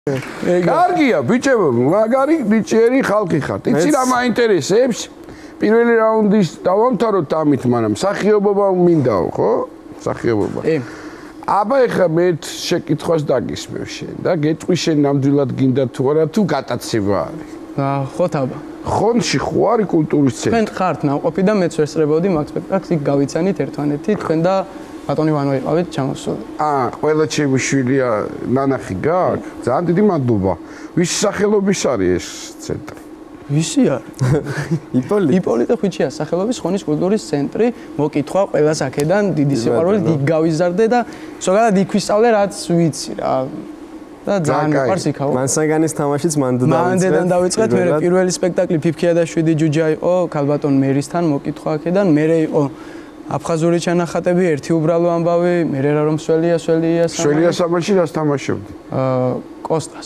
კარგია, ბიჭებო, მაგარი ნიჭიერი ხალხი ხართ. იცი რა მაინტერესებს? პირველი რაუნდის დავამთავროთ ამით, მაგრამ მსახიობობა მინდაო, ხო? მსახიობობა. აბა ეხლა მე შეკითხვას დაგისმევ შენ და გეტყვი შენ ნამდვილად გინდა თუ არა თუ გატაცება არის. ხო თაბა. ხონში ხო არის კულტურის ცენტრი. თქვენ ხართ ნაყოფი და მეც ვერ სწრებოდი მაგ სპექტაკლს იქ გავიცანით ერთმანეთი თქვენ და ბატონი ვანო იყავით ჩამოსული. ყველა ჩემი შვილია ნანახი გაქვს? ძალიან დიდი მადლობა. ვისი სახელობის არის ეს ცენტრი? ვისი არის? იპოლიტე ხვიჩია სახელობის ხონის კულტურის ცენტრი. მოკითხვა ყველას აქედან დიდი სიყვარულით იქ გავიზარდე და ზოგადად იქ ვისწავლე რაც ვიცი რა. და ძალიან მიყვარს იქაო. მანსაგანის თამაშიც მანდედან დავიწყეთ. მე პირველი სპექტაკლი ფიფქია და 7 ჯუჯა იყო ქალბატონ მერისთან მოკითხვა აქედან. მე იყო აფხაზური ჩანახატები, ერთი უბრალო ამბავი, მე რა რომ სველია საბაში რას თამაშობდი? კოსტას.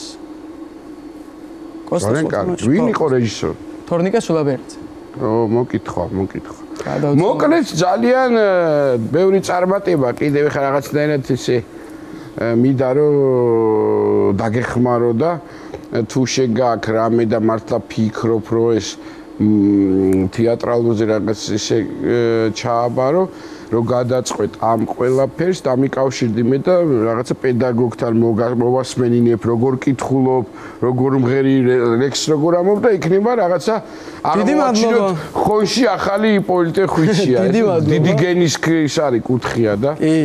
ვინ იყო რეჟისორი? თორნიკე სულაბერძე. მოკითხვა. მოკლედ ძალიან ბევრი წარმატება კიდევ ხა რაღაცნაირად ესე მინდა რომ დაგეხმარო და თუ შეგაქვს რამე და მართლა ფიქრობ რომ ეს თეატრალურზე რაღაც ესე ჩააბარო რომ გადაწყვეტ ამ ყველაფერს დამიკავშირდი მე და რაღაცა პედაგოგთან მოვასმენინებ როგორ კითხულობ როგორ მღერი ლექს როგორ ამობ და იქნება რაღაცა აღმოაჩინოთ ხონში ახალი იპოლიტე ხვიჩია დიდი გენის ის არის კუთხია და